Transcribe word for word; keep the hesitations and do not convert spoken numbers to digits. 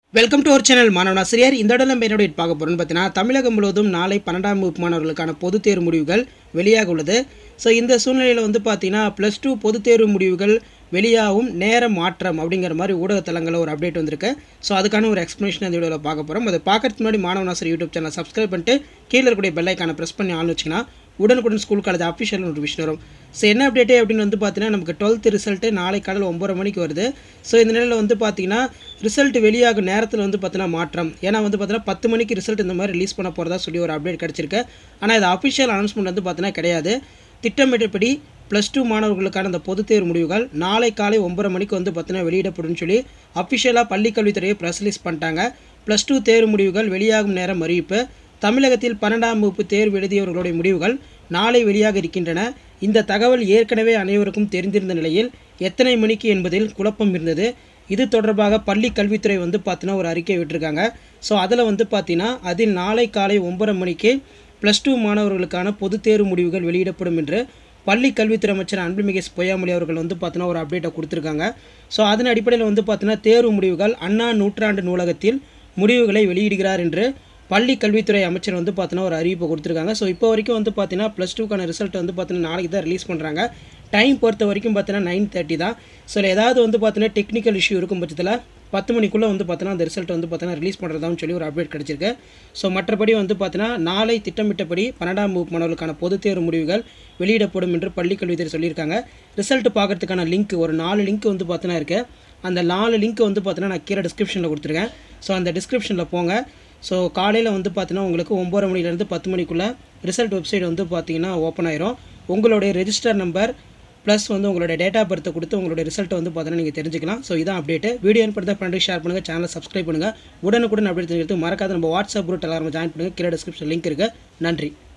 Welcome to our channel மாணவன் ஆசிரியர். இந்த இடம் நம்ம என்னோட பார்க்க போகிறோம்னு பார்த்தீங்கன்னா, தமிழகம் முழுவதும் நாளை பன்னெண்டாம் வகுப்பு மாணவர்களுக்கான பொதுத் தேர்வு முடிவுகள் வெளியாக உள்ளது. ஸோ இந்த சூழ்நிலையில் வந்து பார்த்தீங்கன்னா ப்ளஸ் டூ பொதுத் தேர்வு முடிவுகள் வெளியாகும் நேர மாற்றம் அப்படிங்கிற மாதிரி ஊடகத்தலங்களில் ஒரு அப்டேட் வந்திருக்கு. ஸோ அதுக்கான ஒரு எக்ஸ்ப்ளனேஷன் இந்த வீடியோவில் பார்க்க போகிறோம். அதை பார்க்கறதுக்கு முன்னாடி மாணவன் ஆசிரியர் யூடியூப் சேனல் சப்ஸ்கிரைப் பண்ணிட்டு கீழே இருக்கக்கூடிய பெல் ஐக்கானை ப்ரெஸ் பண்ணி ஆன் வச்சிங்கன்னா உடனுக்குடன் ஸ்கூல் காலேஜ் அஃபிஷியல் நோட்டிஃபிகேஷன் வரும். ஸோ என்ன அப்டேட்டு அப்படின்னு வந்து பார்த்தீங்கன்னா, நமக்கு டுவெல்த் ரிசல்ட்டு நாளை காலையில் ஒம்பது மணிக்கு வருது. ஸோ இந்த நிலையில் வந்து பார்த்தீங்கன்னா ரிசல்ட் வெளியாகும் நேரத்தில் வந்து பார்த்தீங்கன்னா மாற்றம். ஏன்னா வந்து பார்த்தீங்கன்னா பத்து மணிக்கு ரிசல்ட் இந்த மாதிரி ரிலீஸ் பண்ண போகிறதா சொல்லி ஒரு அப்டேட் கிடச்சிருக்கு. ஆனால் இது அஃபிஷியல் அனௌன்ஸ்மெண்ட் வந்து பார்த்தீங்கன்னா கிடையாது. திட்டமிட்டபடி ப்ளஸ் டூ மாணவர்களுக்கான அந்த பொதுத் தேர்வு முடிவுகள் நாளை காலை ஒம்பது மணிக்கு வந்து பார்த்தீங்கன்னா வெளியிடப்படும் சொல்லி அஃபிஷியலாக பள்ளிக்கல்வித்துறையை ப்ரெஸ் ரிலீஸ் பண்ணிட்டாங்க. ப்ளஸ் டூ தேர்வு முடிவுகள் வெளியாகும் நேரம் அறிவிப்பு. தமிழகத்தில் பன்னெண்டாம் வகுப்பு தேர்வு எழுதியவர்களுடைய முடிவுகள் நாளை வெளியாக இருக்கின்றன. இந்த தகவல் ஏற்கனவே அனைவருக்கும் தெரிந்திருந்த நிலையில் எத்தனை மணிக்கு என்பதில் குழப்பம் இருந்தது. இது தொடர்பாக பள்ளி கல்வித்துறை வந்து பார்த்தீங்கன்னா ஒரு அறிக்கை விட்டுருக்காங்க. ஸோ அதில் வந்து பார்த்தீங்கன்னா அதில் நாளை காலை ஒம்பது மணிக்கு ப்ளஸ் டூ மாணவர்களுக்கான பொதுத் தேர்வு முடிவுகள் வெளியிடப்படும் என்று பள்ளி கல்வித்துறை அமைச்சர் அன்பில்மிகு பொய்யாமொழி அவர்கள் வந்து பார்த்தீங்கன்னா ஒரு அப்டேட்டை கொடுத்துருக்காங்க. ஸோ அதன் அடிப்படையில் வந்து பார்த்தீங்கன்னா தேர்வு முடிவுகள் அண்ணா நூற்றாண்டு நூலகத்தில் முடிவுகளை வெளியிடுகிறார் என்று பள்ளி கல்வித்துறை அமைச்சர் வந்து பார்த்தீங்கன்னா ஒரு அறிவிப்பை கொடுத்துருக்காங்க. ஸோ இப்போ வரைக்கும் வந்து பார்த்தீங்கன்னா ப்ளஸ் டூக்கான ரிசல்ட் வந்து பார்த்தீங்கன்னா நாளைக்கு தான் ரிலீஸ் பண்ணுறாங்க. டைம் பொறுத்த வரைக்கும் பார்த்தீங்கன்னா நைன் தேர்ட்டி தான். ஸோ ஏதாவது வந்து பார்த்தீங்கன்னா டெக்னிக்கல் இஷ்யூ இருக்கும் பட்சத்தில் பத்து மணிக்குள்ளே வந்து பார்த்தீங்கன்னா அந்த ரிசல்ட் வந்து பார்த்தீங்கன்னா ரிலீஸ் பண்ணுறதான்னு சொல்லி ஒரு அப்டேட் கிடச்சிருக்கு. ஸோ மற்றபடி வந்து பார்த்தீங்கன்னா நாளை திட்டமிட்டபடி பன்னெண்டாம் வகுப்பு மாணவர்களுக்கான பொதுத் தேர்வு முடிவுகள் வெளியிடப்படும் என்று பள்ளி கல்வித்துறை சொல்லியிருக்காங்க. ரிசல்ட் பார்க்கறதுக்கான லிங்க் ஒரு நாலு லிங்க் வந்து பார்த்தீங்கன்னா இருக்குது. அந்த நாலு லிங்க் வந்து பார்த்தீங்கன்னா நான் கீழே டிஸ்கிரிப்ஷனில் கொடுத்துருக்கேன். ஸோ அந்த டிஸ்கிரிப்ஷனில் போங்க. ஸோ காலையில் வந்து பார்த்தீங்கன்னா உங்களுக்கு ஒம்பது மணிலேருந்து பத்து மணிக்குள்ளே ரிசல்ட் வெப்சைட் வந்து பார்த்தீங்கன்னா ஓப்பன் ஆயிரும். உங்களுடைய ரெஜிஸ்டர் நம்பர் ப்ளஸ் வந்து உங்களுடைய டேட்டா பர்த்தை கொடுத்து உங்களுடைய ரிசல்ட்டை வந்து பார்த்தீங்கன்னா நீங்கள் தெரிஞ்சுக்கலாம். ஸோ இதான் அப்டேட்டு. வீடியோ பண்ணுறத ஃப்ரெண்டுக்கு ஷேர் பண்ணுங்கள், சேனலை சப்ஸ்கிரைப் பண்ணுங்கள். உடனுக்குடன் அப்டேட் தெரிஞ்சுக்கிறது மறக்காத நம்ம வாட்ஸ்அப் குரூப் எல்லாரும் ஜாயின் பண்ணுங்கள். கீழே டிஸ்கிரிப்ஷன் லிங்க் இருக்குது. நன்றி.